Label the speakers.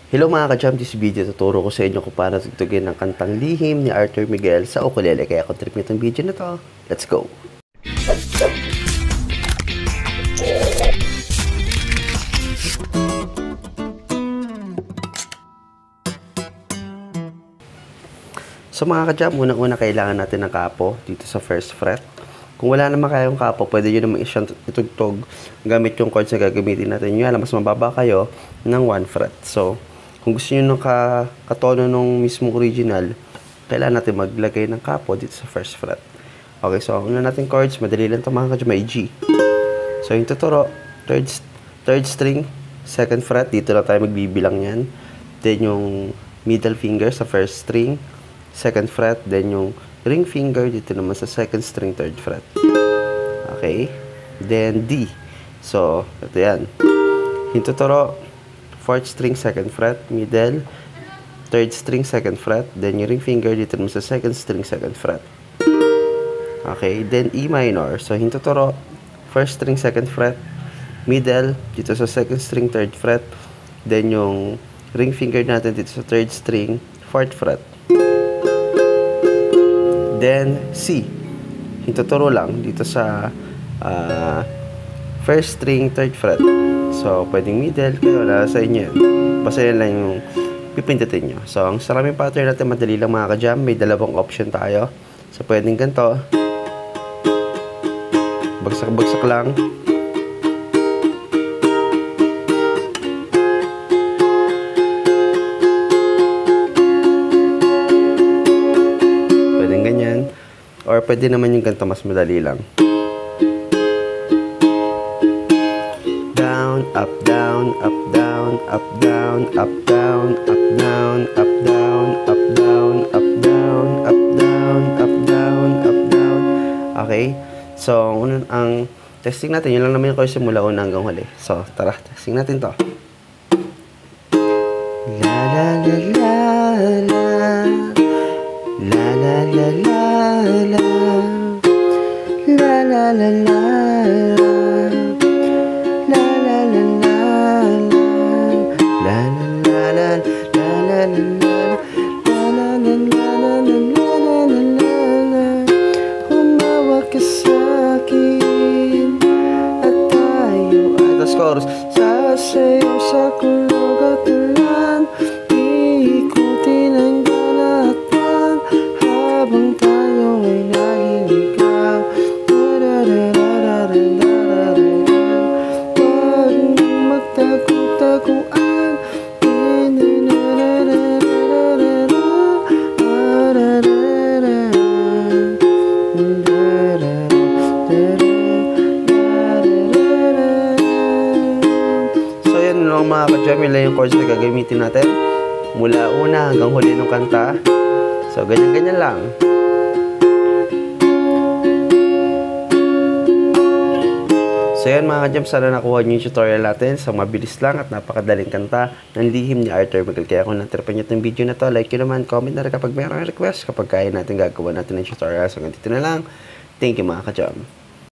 Speaker 1: Hello mga ka-jam, this video tuturo ko sa inyo kung paano tugtugin ng kantang Lihim ni Arthur Miguel sa ukulele. Kaya kung trip nyo itong video na to, let's go! So mga ka-jam, unang-una kailangan natin ng kapo dito sa first fret. Kung wala naman kayong kapo, pwede nyo naman itugtog gamit yung chords na gagamitin natin. Yung alam, mas mababa kayo ng 1 fret. So, kung gusto nyo ng katono nung mismong original, kailangan natin maglagay ng kapo dito sa first fret. Okay, so una natin chords, madali lang ito mga ka-jam, may G. So, yung tuturo, third string, 2nd fret, dito na tayo magbibilang yan. Then, yung middle finger sa first string, 2nd fret, then yung ring finger dito naman sa 2nd string, 3rd fret. Okay? Then D. So, ito yan. Yung tuturo, 4th string, 2nd fret, middle, 3rd string, 2nd fret, then yung ring finger dito naman sa 2nd string, 2nd fret. Okay? Then E minor. So, yung tuturo, 1st string, 2nd fret, middle, dito sa 2nd string, 3rd fret, then yung ring finger natin dito sa 3rd string, 4th fret. Then, C. Hintuturo lang dito sa first string, 3rd fret. So, pwedeng middle, kayo wala sa inyo yan. Basta yan lang yung pipindutin nyo. So, ang saraming pattern natin, madali lang mga ka-jam. May dalawang option tayo. So, pwedeng ganito. Bagsak-bagsak lang. Or pwede naman yung ganito, mas madali lang. Down, up, down, up, down, up, down, up, down, up, down, up, down, up, down, up, down, up, down, up, down, up, down. Okay? So, ang testing natin, yun lang naman yung chords simula una hanggang huli. So, tara, testing natin to. La la la la la. La la la la la. La la la la la. La la la la la. La la la la la la la. La la la la la la. Humawak ka sa'kin at tayo ay tas chorus. Sasayaw sa kulog at ulan, ikutin ang ganatan habang tayo ay naliligaw. Huwag magtago-taguan. So yan lang mga ka-jam, yun lang yung chords na gagamitin natin mula una hanggang huli ng kanta. So ganyan-ganyan lang. So yan mga ka-jam, sana nakuha nyo yung tutorial natin sa mabilis lang at napakadaling kanta ng Lihim ni Arthur Miguel. Kaya kung natripan nyo itong video na to, like nyo naman, comment na rin kapag mayroong request kapag kaya natin gagawa natin ng tutorial. So ganito na lang. Thank you mga ka-jam.